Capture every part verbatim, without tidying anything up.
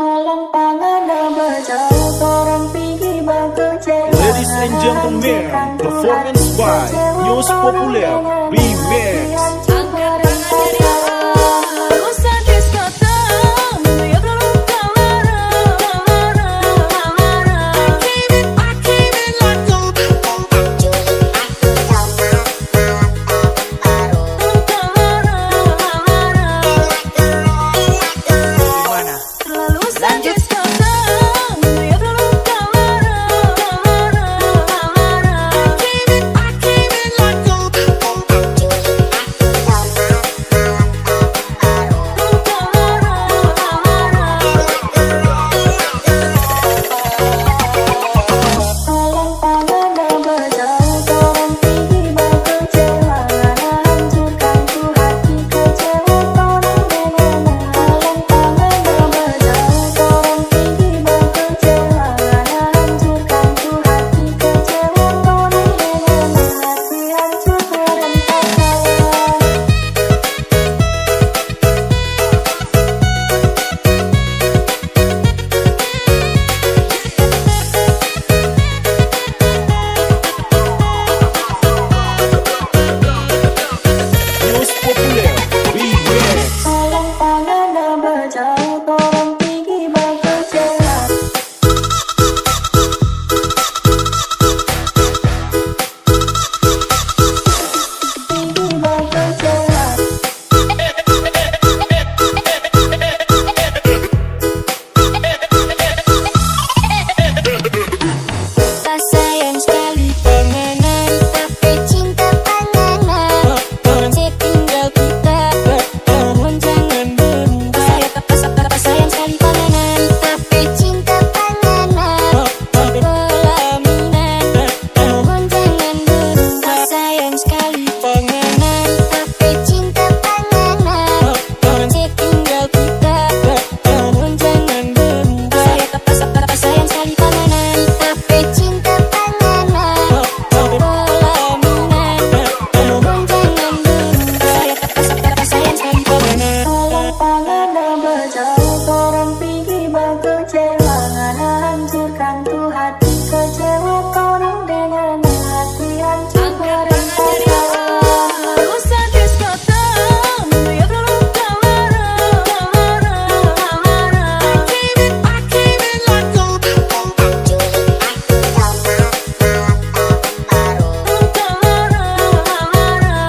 Ladies and gentlemen, performance by News Populer Remix.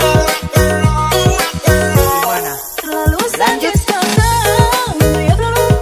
Lanjut sekarang, ya belum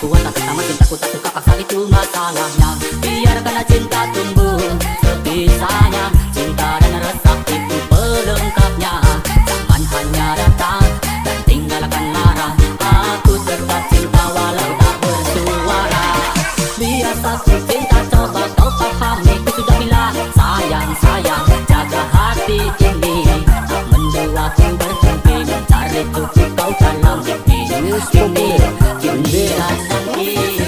tua tak sama, cintaku tak suka paksa, itu masalahnya. Biarkanlah cinta tumbuh sepisahnya, cinta dan rasa itu pelengkapnya. Zaman hanya datang dan tinggalkan marah, aku tetap cinta walau tak bersuara. Biasa ku cinta, coba kau pahami, ku sudah bilang sayang, sayang, jaga hati ini. Tak mendua ku berhenti mencari tujuh kau dalam mimpi ini, kini datang ini.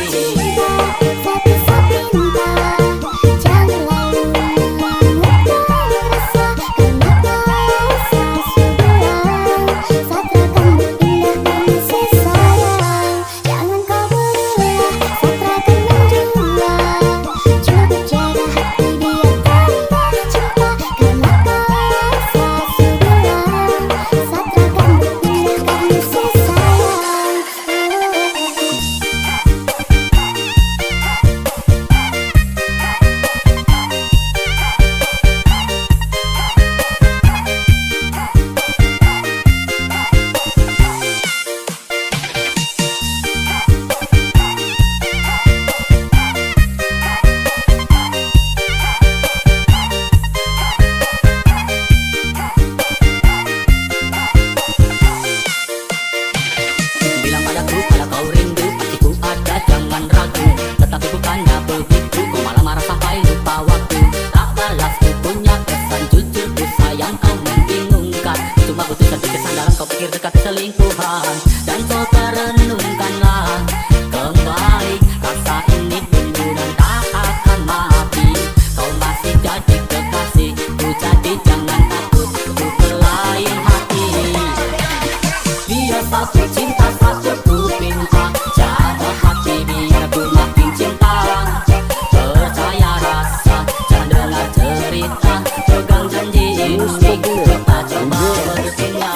Selingkuhan dan kau terenungkanlah kembali rasa ini dulu dan tak akan mati. Kau masih jadi kekasih ku, jadi jangan takut ku berlain hati. Biasa ku cinta, satu ku pinta, jaga hati biar ku makin cinta. Percaya rasa, jangan dengar cerita, pegang janji ini kita coba berpindah.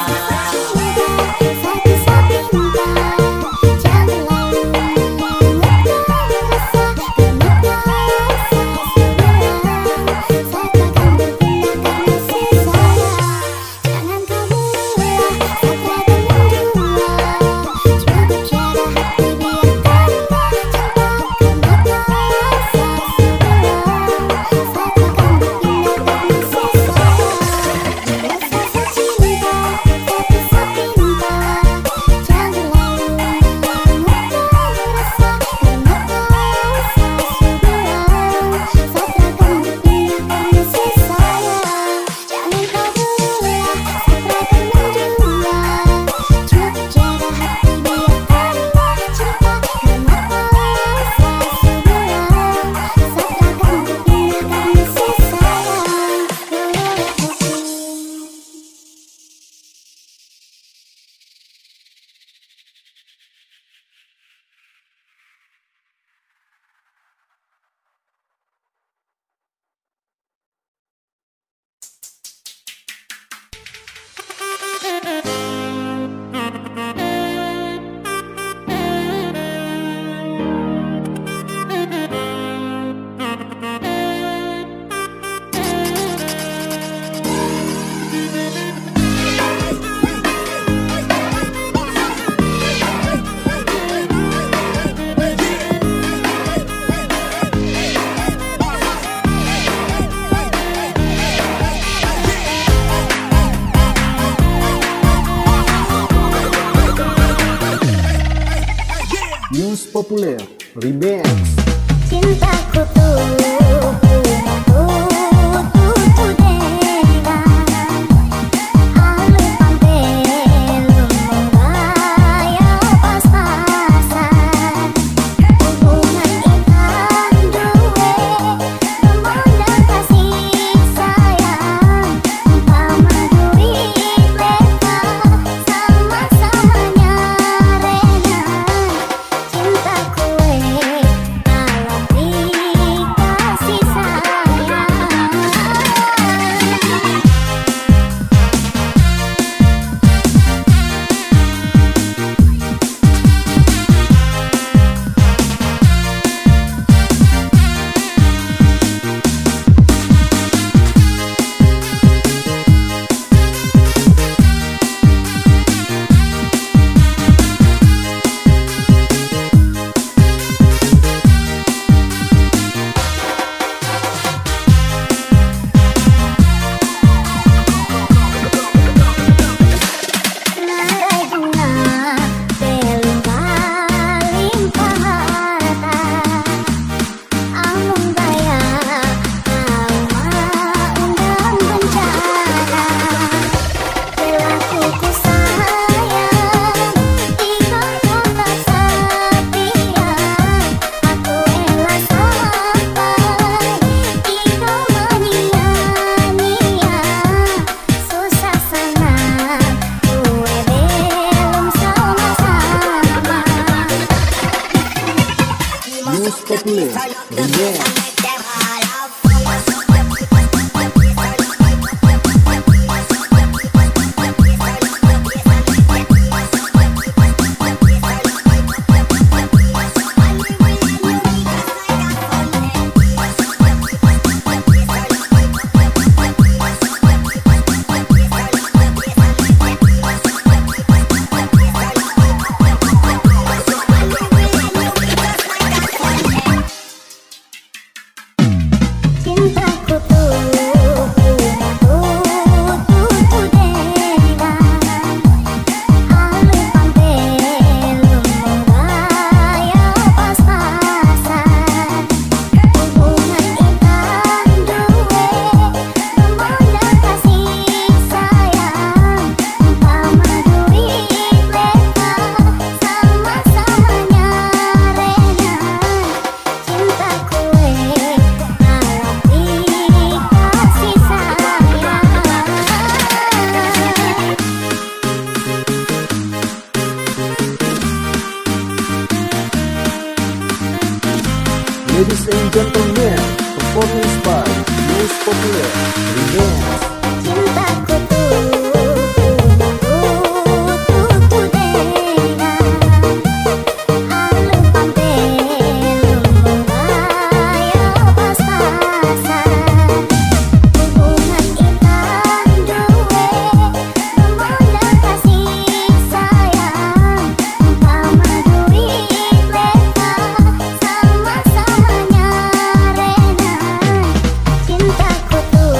News Populer Remix. Cintaku tulus tutu dega alu pantelu menggaya pas-pasan. Hubungan kita duwe memandang kasih sayang, umpama duit mereka sama-samanya rena. Cintaku kalau dikasih sayang News Populer Remix. Ladies and gentlemen, performance by News Populer Remix. Cintaku tuh alu pambelu mengaya pas-pasan. Hubungan ikan duwe memodal kasih sayang. Umpama duit mereka sama-samanya rena. Cintaku tuh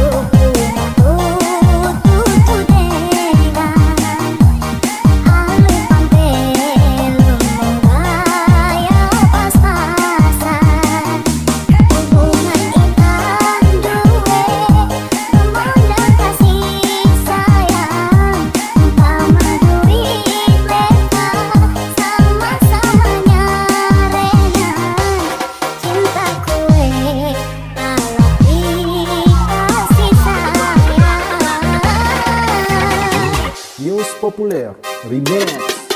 News Populer Remix.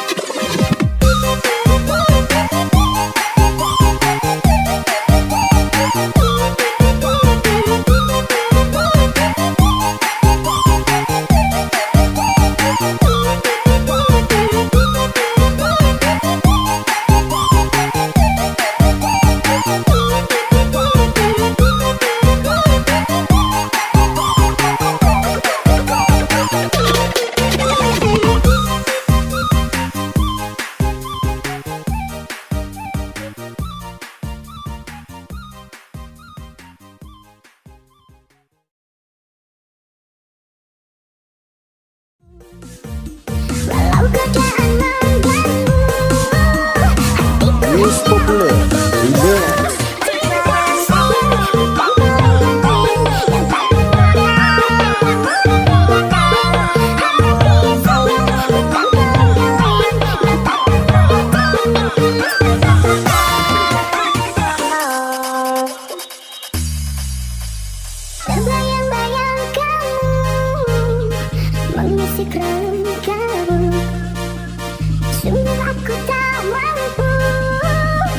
walau keadaan mengganggu hatiku News Populer Remix. Terbayang-bayang kamu mengisi renggamu. Sungguh aku tak mampu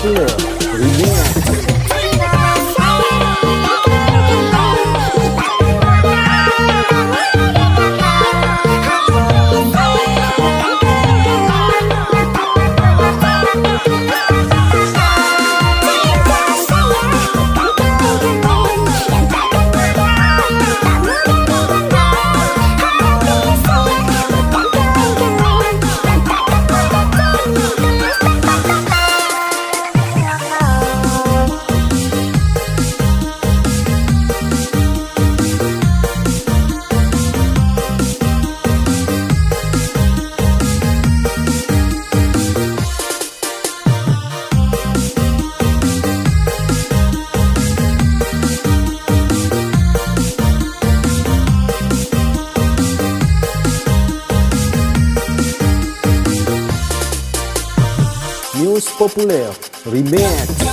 Populer Remix. News Populer Remix.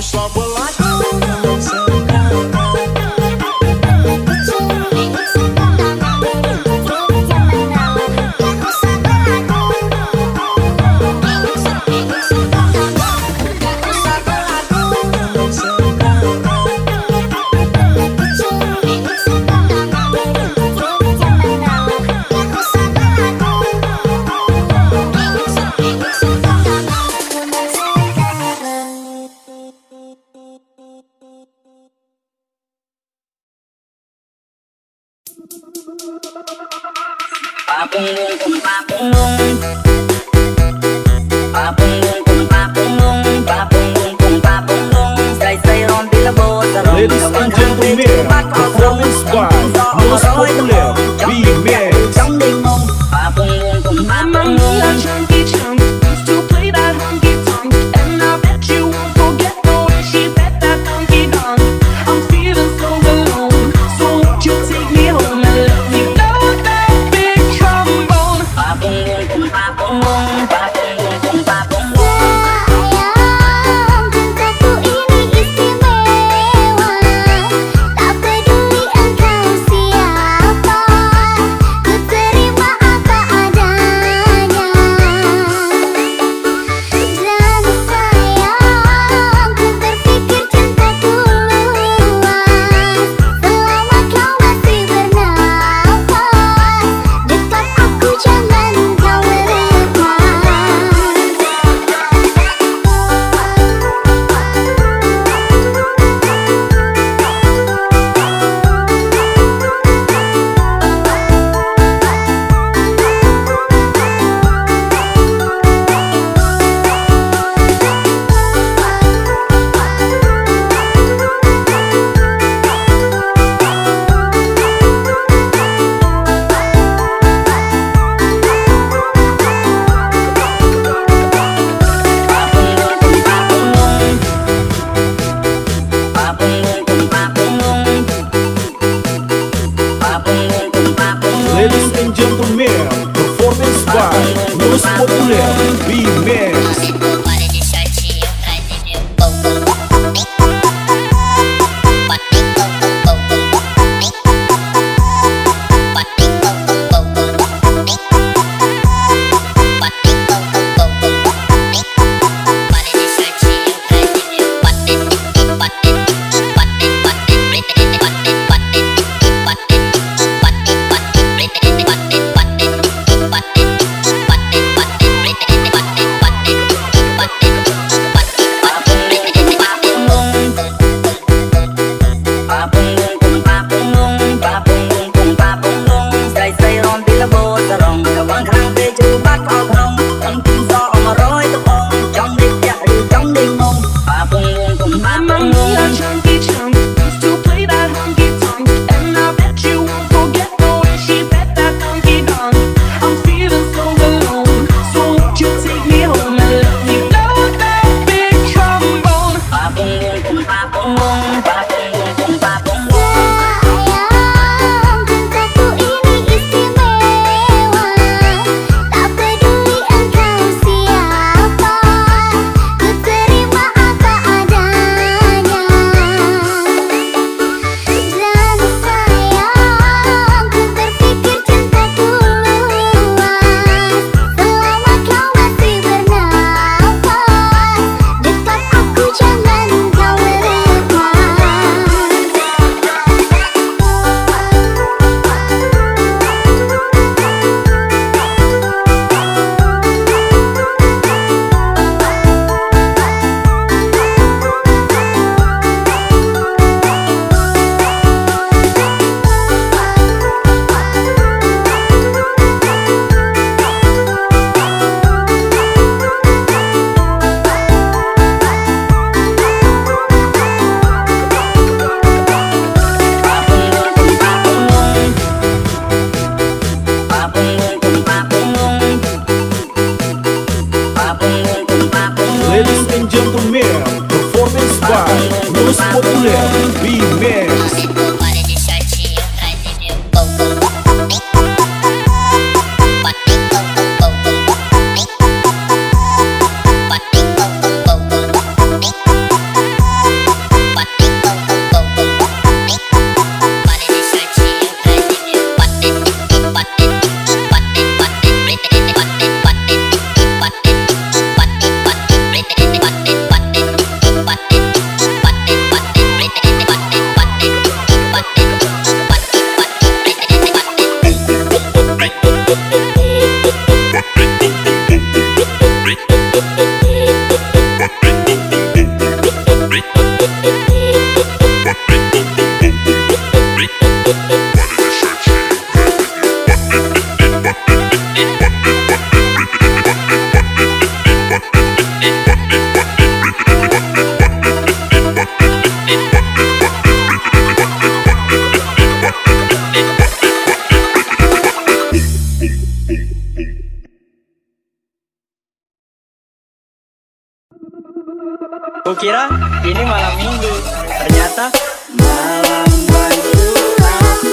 Ladies and gentlemen, performance by News Populer Remix. Used to play that honky tonk, and I bet you won't forget the way she bet that funky dunk. I'm feeling so alone, so won't you take me home and let me blow that big trombone? Sayang, cintaku ini istimewa. Tak peduli engkau siapa, ku terima apa adanya. Dan sayang, ku berpikir cintaku luas. Selama kau masih bernafas, dekat aku jangan kau lepas. Ladies and gentlemen, performance by News Populer Remix. What Kukira ini malam minggu, ternyata malam bantu aku.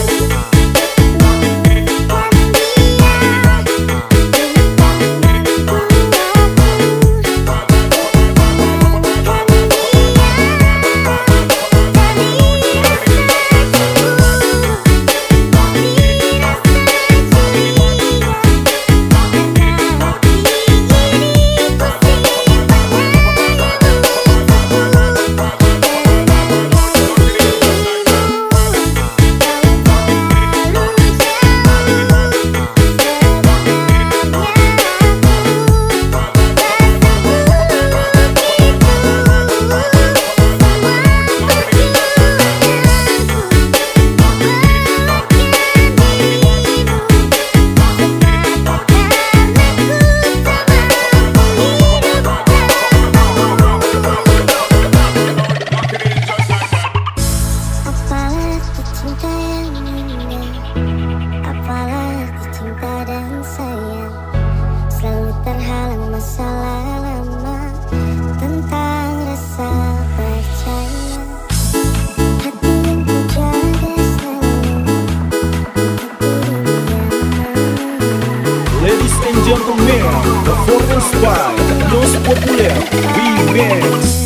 Gentlemen, performance by Los Populer Remix.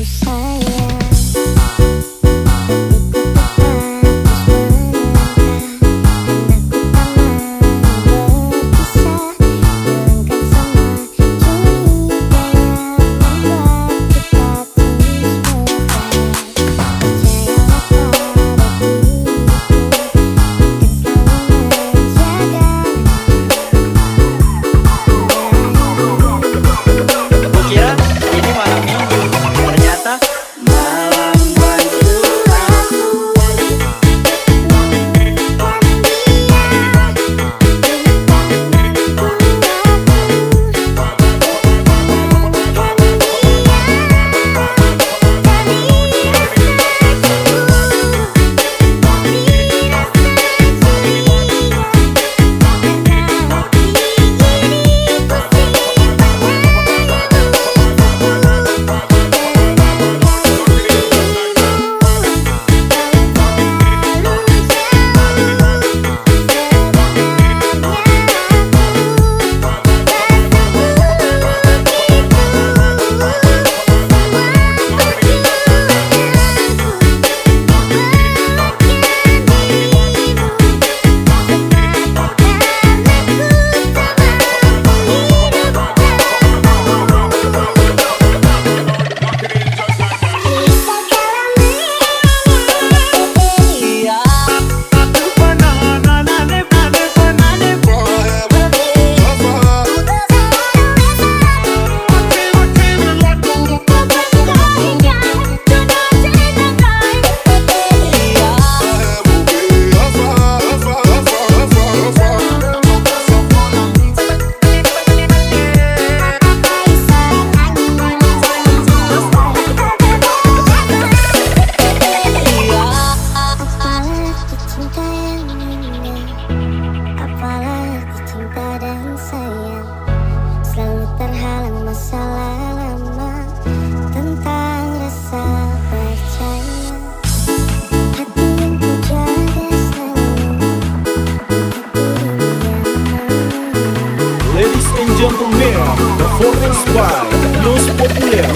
Gentlemen, performance by Los Populer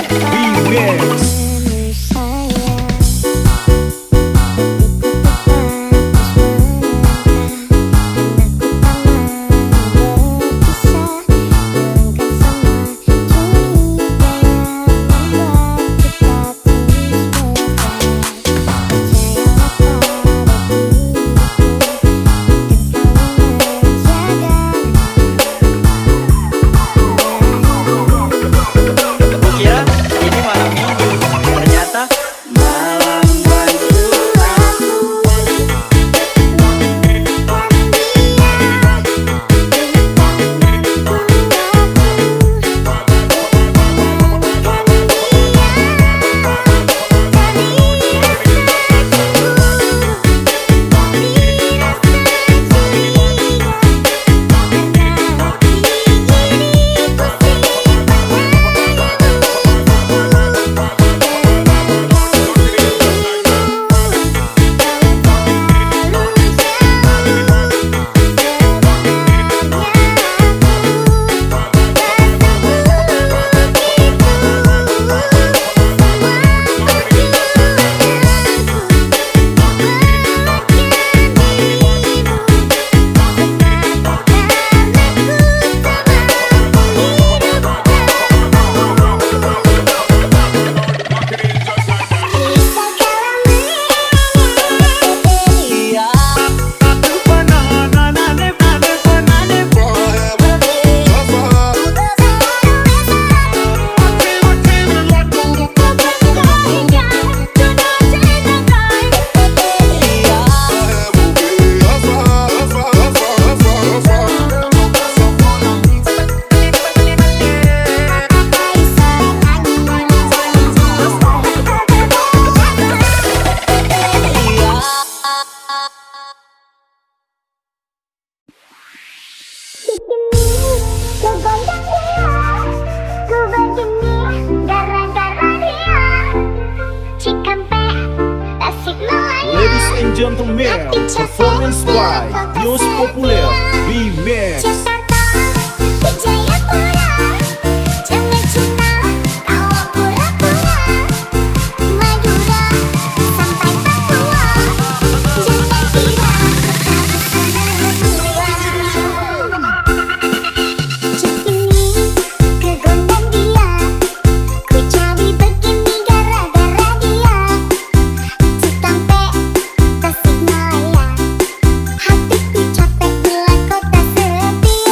Remix. Jaga gentlemen, performance by News Populer Remix. Jakarta, Jayapura, jangan cinta kalau pura-pura. Madura sampai Papua, jangan kira Cek ini ke gondang dia, ku jadi begini gara-gara dia. Cikampek, Tasikmalaya, hatiku capek bila kota setia.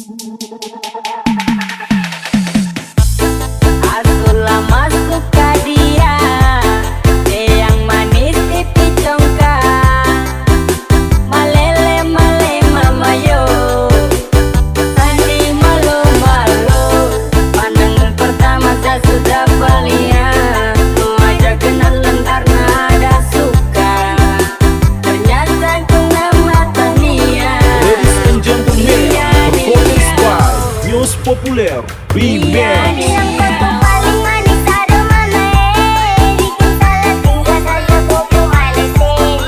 Aku lama suka dia, dia yang manis pipi congkak, malele male mama yo, sandi malu malu. Pandangan pertama saya sudah belian, mau ajak kenalan karena ada suka. Ternyata ku nama Tania. Ladies and gentlemen, performance by News Populer Remix. Yang kata paling manis ada mana eh? Bikin salah tinggal saja bobo manis eh.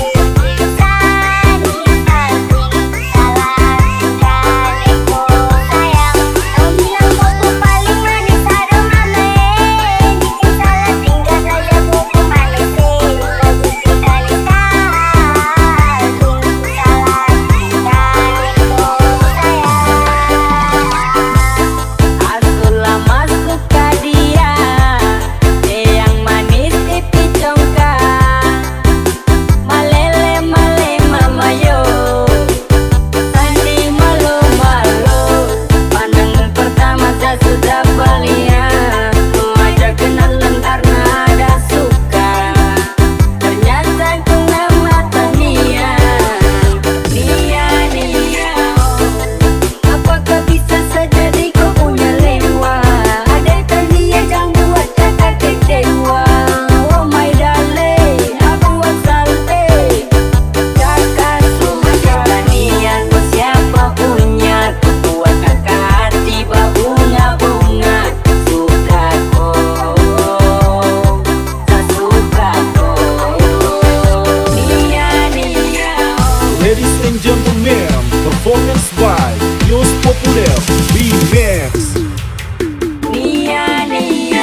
Sani salting salah tinggal ego sayang. Kau bilang bobo paling manis ada mana eh? Bikin salah tinggal saja bobo manis eh. Bagus sekali salting salah tinggal ego sayang. Aku lama suka dia, dia yang manis pipi congkak, malele male mama yo, sandi malu malu. Pandangan pertama saya sudah belian, mau ajak kenalan karena ada suka. Ternyata ku nama Tania. Nia Nia, apakah bisa saja di kau punya lewa? Ada Tania yang buat kakak kecewa. Oh my darling, aku salte kakak suka Tania. Kau siapa punya? Ku buat kakak hati berbunga-bunga. Suka kau, tak suka kau. Nia Nia, Ladies and gentlemen, performance by News Populer Remix. Nia Nia.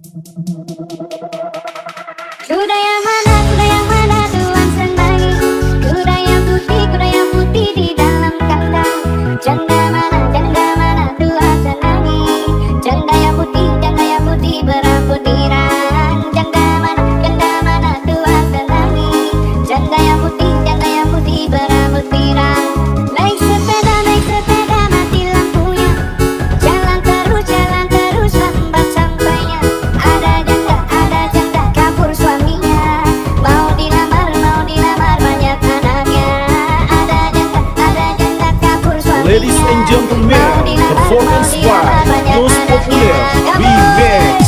Kuda yang mana, kuda yang mana Tuhan senangi? Kuda yang putih, kuda yang putih di dalam kandang. Janda mana, janda mana Tuhan senangi? Janda yang putih, janda yang putih berambut pirang. Janda mana, janda mana Tuhan senangi? Janda yang putih, janda yang putih berambut pirang. Naik sepeda, naik sepeda mati lampunya. Jalan terus, jalan terus lambat sampainya. Ada janda, ada janda kabur suaminya. Mau dilamar, mau dilamar banyak anaknya. Ada janda, ada janda kabur suaminya. Ladies and gentlemen, performance by Yos Populer Remix.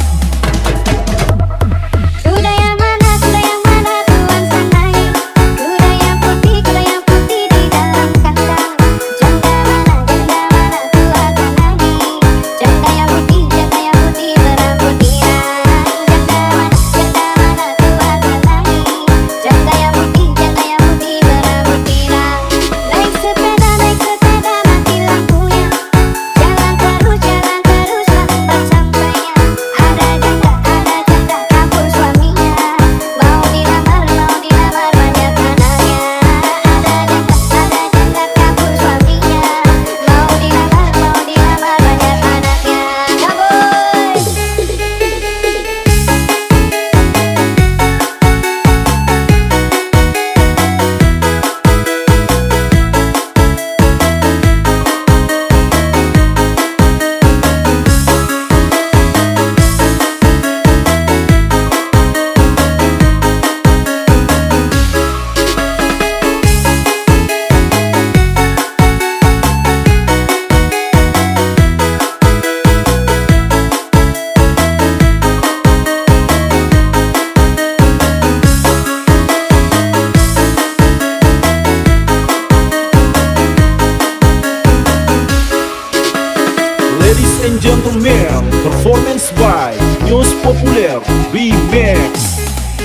Kuda yang mana, kuda yang mana Tuhan senangi? Kuda yang putih, kuda yang putih di dalam kandang. Janda mana, janda mana Tuhan senangi? Janda yang putih, janda yang putih berambut pirang. Janda mana, janda mana Tuhan senangi? Janda yang putih, janda yang putih berambut pirang. Naik sepeda, naik sepeda mati lampunya. Jalan terus, jalan terus lambat sampainya. Ada janda, ada janda kabur suaminya. Mau dilamar, mau dilamar banyak anaknya. Ada janda, ada janda kabur suaminya. Mau dilamar, mau dilamar banyak anaknya. Ladies and gentlemen, performance by Yos Populer Remix.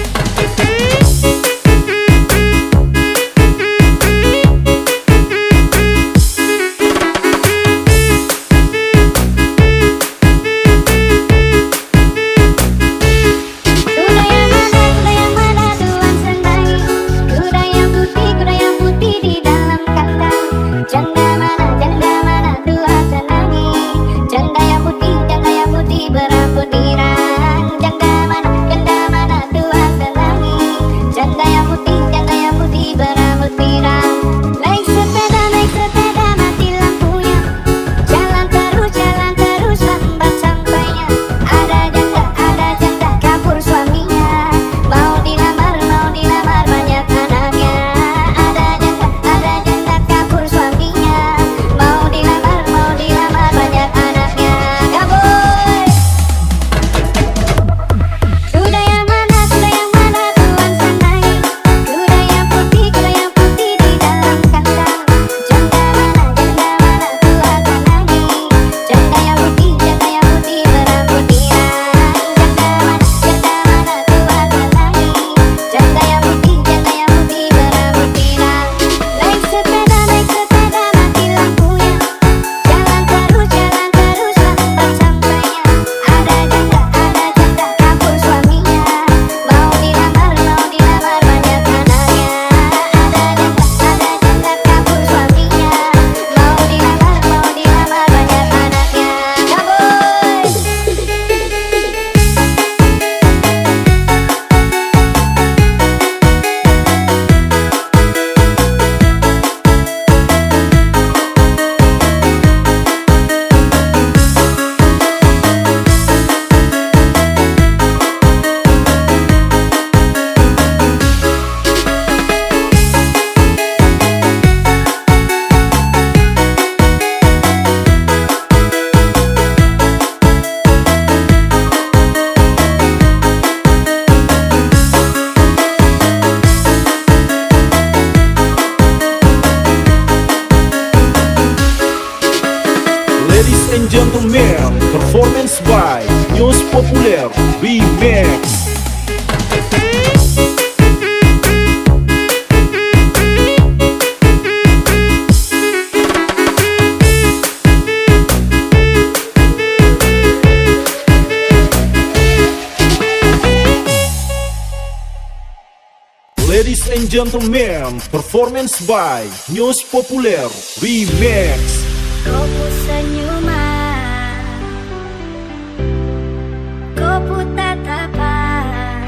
Kuda yang mana, kuda yang mana Tuhan senangi? Kuda yang putih, kuda yang putih di dalam kandang. Janda mana, janda mana Tuhan senangi? Janda yang putih, janda yang putih berambut pirang. Janda mana, janda mana Tuhan senangi? Janda yang putih, janda yang putih berambut pirang. Naik sepeda, naik sepeda mati lampunya. Jalan terus, jalan terus lambat sampainya. Ada janda, ada janda kabur suaminya. Mau dilamar, mau dilamar banyak anaknya. Ada janda, ada janda kabur suaminya. Mau dilamar, mau dilamar banyak anaknya. Kabur. Kuda yang mana, kuda yang mana Tuhan senangi? Kuda yang putih, kuda yang putih di dalam kandang. Janda mana, janda mana Tuhan senangi? Janda yang putih, janda yang putih berambut pirang. Janda mana, janda mana Tuhan senangi? Janda yang putih, janda yang putih berambut pirang. Naik sepeda, naik sepeda mati lampunya. Jalan terus, jalan terus lambat sampainya. Ada janda, ada janda kabur suaminya. Mau dilamar, mau dilamar banyak anaknya. Ada janda, ada janda kabur suaminya. Mau dilamar, mau dilamar banyak anaknya. Kabur. Ladies and gentlemen, performance by Yos Populer Remix. and gentlemen, performance by News Populer Remix. Kopu senyuman, kopu tatapan,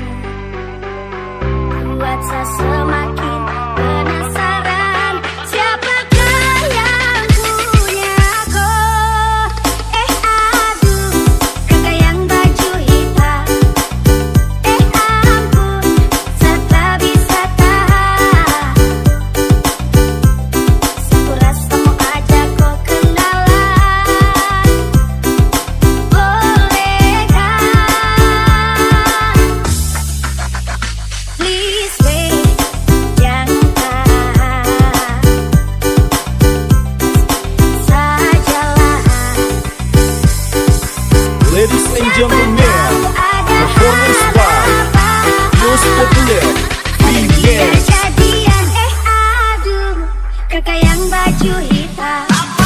buat saya semakin penasaran. Siapakah yang punya kau? Eh aduh, kakak yang baju hitam. Eh ampun, saya tak bisa tahan. Aku rasa mau ajak kau kenalan. Bolehkah? Please wait, jangan sajalah. Ladies and gentlemen, performance by News Populer Remix. Kejadian eh aduh, kakak yang baju hitam.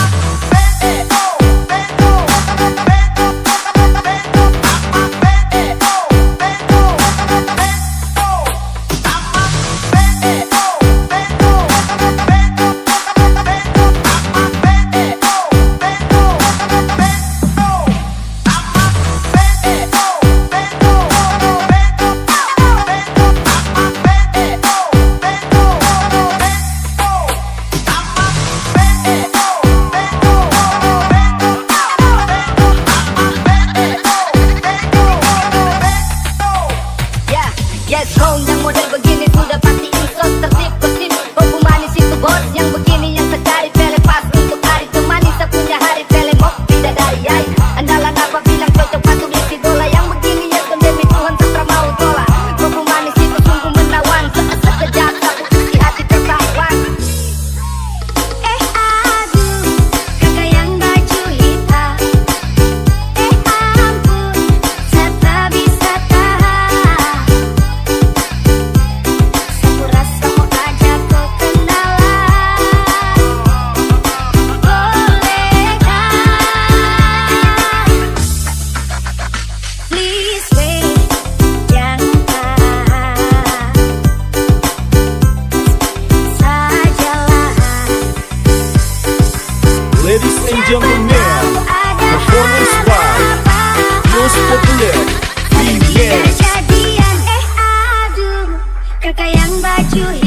Ya, yes home yang model begini sudah pasti insot tertib kosip. Kopu manis itu bos yang begini yang secari pele pas untuk hari temani saya punya hari pele mok bidadari ay. Andalan apa bilang cocok patung isi dola yang begini ya demi Tuhan setra mau tolak. Kopu manis itu sungguh menawan sekejap satu isi hati tertawan. Eh aduh, kakak yang baju hitam. Eh ampun, saya tak bisa tahan. Aku rasa mau ajak kau kenalan. Bolehkah? Please wait, jangan sajalah. Ladies and gentlemen, performance by News Populer Remix. Kejadian eh aduh, kakak yang baju hitam.